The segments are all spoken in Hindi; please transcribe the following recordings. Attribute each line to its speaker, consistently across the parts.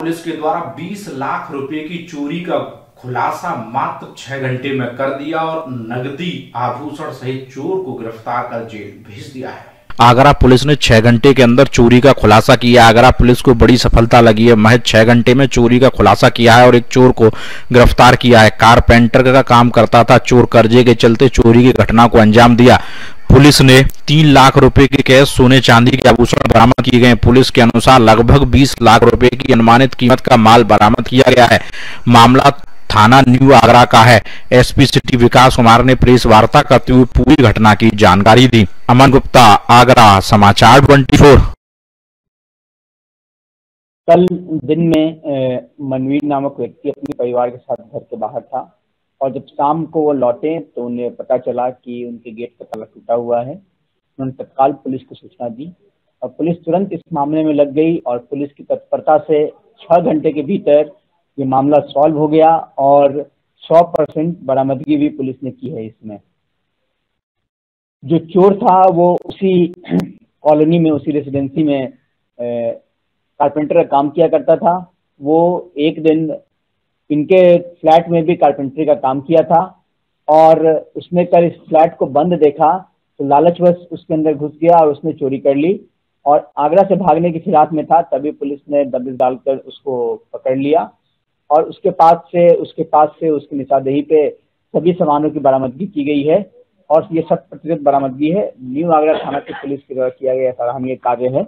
Speaker 1: पुलिस के द्वारा 20 लाख रुपए की चोरी का खुलासा मात्र 6 घंटे में कर दिया और नगदी आभूषण सहित चोर को गिरफ्तार कर जेल भेज दिया है।
Speaker 2: आगरा पुलिस ने 6 घंटे के अंदर चोरी का खुलासा किया। आगरा पुलिस को बड़ी सफलता लगी है। महज 6 घंटे में चोरी का खुलासा किया है और एक चोर को गिरफ्तार किया है। कारपेंटर का काम करता था चोर, कर्जे के चलते चोरी की घटना को अंजाम दिया। पुलिस ने 3 लाख रुपए के कैश, सोने चांदी के आभूषण बरामद किए गए। पुलिस के अनुसार लगभग 20 लाख रुपए की अनुमानित कीमत का माल बरामद किया गया है। मामला थाना न्यू आगरा का है। एसपी सिटी विकास कुमार ने प्रेस वार्ता करते हुए पूरी घटना की जानकारी दी। अमन गुप्ता, आगरा, समाचार 24।
Speaker 3: कल दिन में मनवीर नामक व्यक्ति अपने परिवार के साथ घर के बाहर था और जब शाम को वो लौटे तो उन्हें पता चला कि उनके गेट का ताला टूटा हुआ है। उन्होंने तत्काल पुलिस को सूचना दी और पुलिस तुरंत इस मामले में लग गई और पुलिस की तत्परता से 6 घंटे के भीतर ये मामला सॉल्व हो गया और 100% बरामदगी भी पुलिस ने की है। इसमें जो चोर था वो उसी कॉलोनी में, उसी रेसिडेंसी में कारपेंटर का काम किया करता था। वो एक दिन इनके फ्लैट में भी कारपेंटरी का काम किया था और उसने कल इस फ्लैट को बंद देखा तो लालचवश उसके अंदर घुस गया और उसने चोरी कर ली और आगरा से भागने की फिराक में था। तभी पुलिस ने दबिश डालकर उसको पकड़ लिया और उसके पास से उसकी निशानदेही पे सभी सामानों की बरामदगी की गई है और ये 100% बरामदगी है। न्यू आगरा थाना की पुलिस के द्वारा किया गया सराहनीय कार्य है।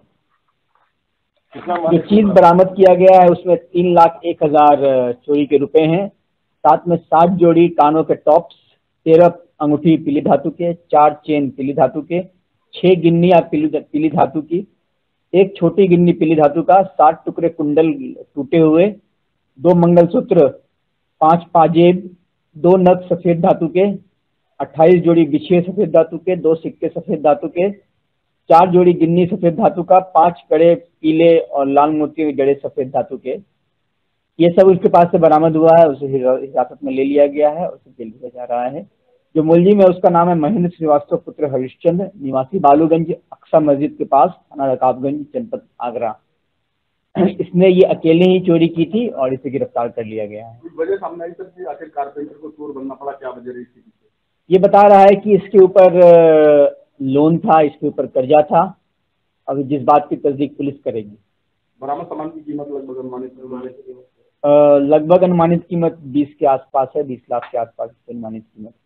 Speaker 3: जो चीज बरामद किया गया है उसमें 3,01,000 चोरी के रुपए हैं। साथ में 60 जोड़ी कानों के टॉप्स, 13 अंगूठी पीली धातु के, 4 चेन पीली धातु के, 6 गिन्नियां पीली धातु की, 1 छोटी गिन्नी पीली धातु का, 60 टुकड़े कुंडल टूटे हुए, 2 मंगलसूत्र, 5 पाजेब, 2 नग सफेद धातु के, 28 जोड़ी बिछिए सफेद धातु के, 2 सिक्के सफेद धातु के, 4 जोड़ी गिन्नी सफेद धातु का, 5 कड़े पीले और लाल मोतियों के जड़े सफेद धातु के। ये सब उसके पास से बरामद हुआ है। उसे हिरासत में ले लिया गया है, उसे जेल भेजा जा रहा है। जो मुलजिम है उसका नाम है महेंद्र श्रीवास्तव पुत्र हरिश्चंद्र, निवासी बालूगंज अक्सा मस्जिद के पास, थाना रकाबगंज, जनपद आगरा। इसने ये अकेले ही चोरी की थी और इसे गिरफ्तार कर लिया गया है।
Speaker 4: वजह सामने आई सर कि आखिर कारपेंटर को चोर बनना पड़ा, क्या वजह रही थी?
Speaker 3: ये बता रहा है कि इसके ऊपर लोन था, इसके ऊपर कर्जा था। अभी जिस बात की तस्दीक पुलिस करेगी।
Speaker 4: बरामद सामान की कीमत लगभग
Speaker 3: अनुमानित कीमत 20 के आसपास है, 20 लाख के आसपास अनुमानित कीमत।